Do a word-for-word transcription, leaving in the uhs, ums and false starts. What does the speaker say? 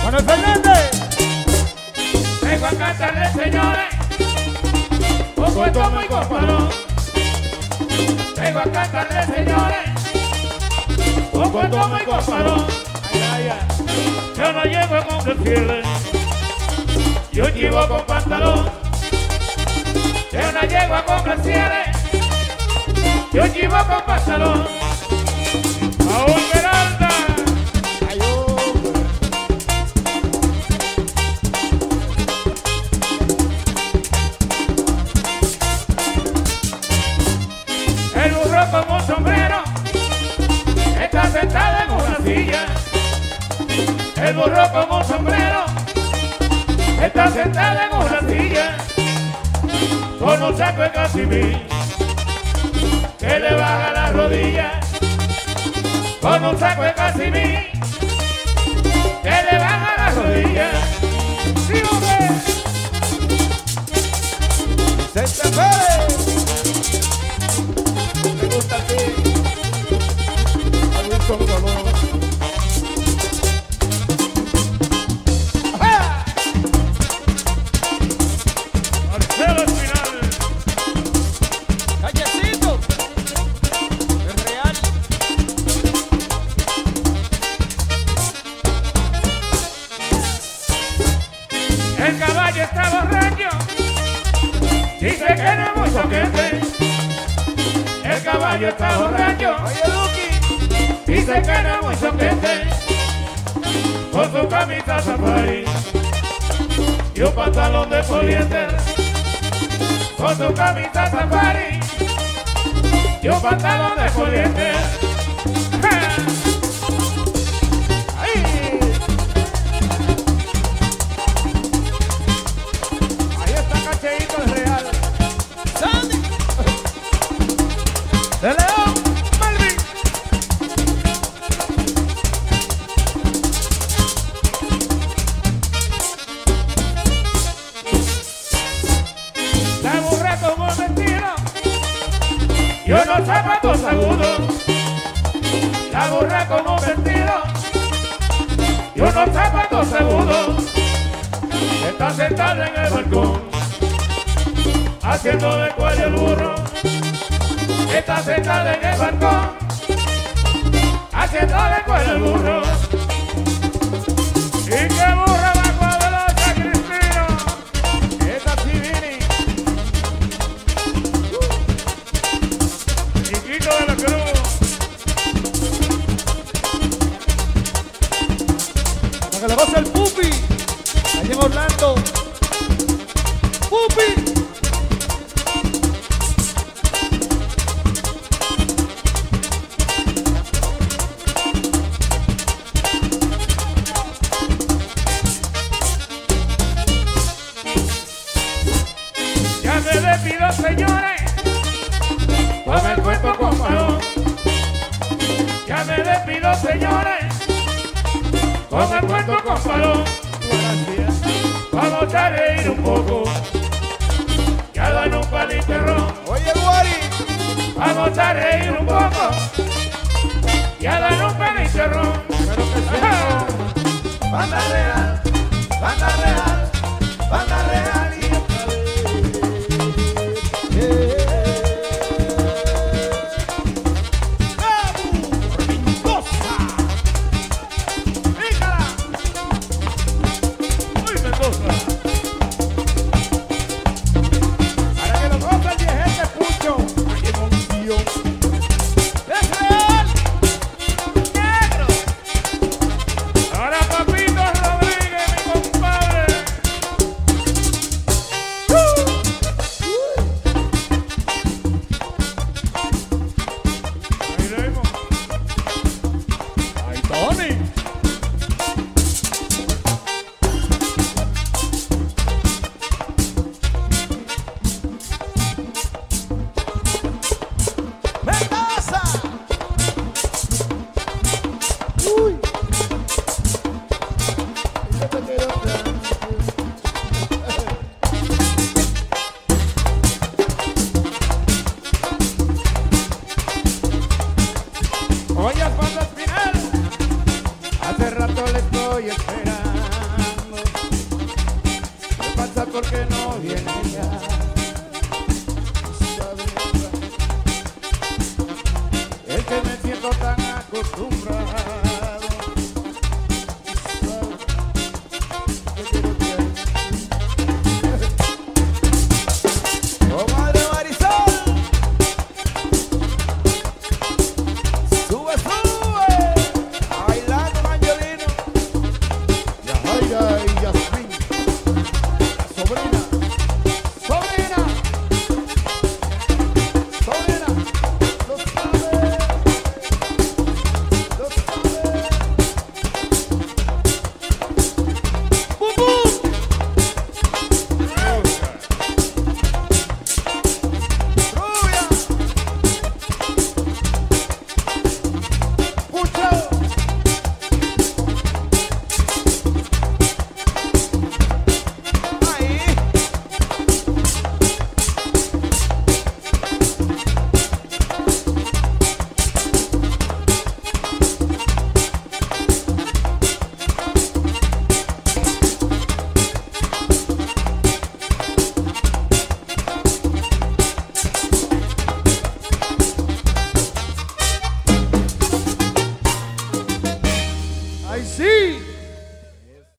Manuel Fernández. Vengo a cantarle, señores, un cuento muy cómodo. Vengo a cantarle, señores, un cuento muy cómodo. Yo no llevo con desfile, yo llevo con pantalón. Yo no llego a comprar cieles, yo llevo con pantalón. Aún Peralta. El burro con un sombrero está sentado en una silla. El burro con un sombrero está sentado en una silla, con un saco de casimir que le baja la rodilla, con un saco de casimir que le baja la rodilla. ¡Sí, hombre! ¡Vicente Pérez! ¿Te gusta a ti? A Wilson Colón. El caballo está borracho, dice que no es muy soquete. El caballo está borracho, Oye, Luqui. dice que no es muy soquete. Con su camisa safari y un pantalón de poliéster. Con su camisa safari y un pantalón de poliéster. ¡De León, Melvin! La burra con un vestido y unos zapatos agudos. La burra con un vestido y unos zapatos agudos. Está sentada en el balcón haciendo de cuello el burro. Está sentada en el balcón haciendo de cuello el burro. ¿Y qué burra bajo adelante, Cristino? Esta sí, Vini. Chiquito de la Cruz. Para que le goce el Pupi. Allí en Orlando. ¡Pupi! Me despido, señores, con el cuerpo cómodo. Ya me despido, señores, con el cuerpo cómodo. Vamos a reír un poco, ya dan un palito de ron. Oye, Guari. Vamos a reír un poco, ya dan un palito de ron. Pero que sí. Banda real, banda real, banda real y otra vez. Ahora Papito Rodríguez, mi compadre. viene.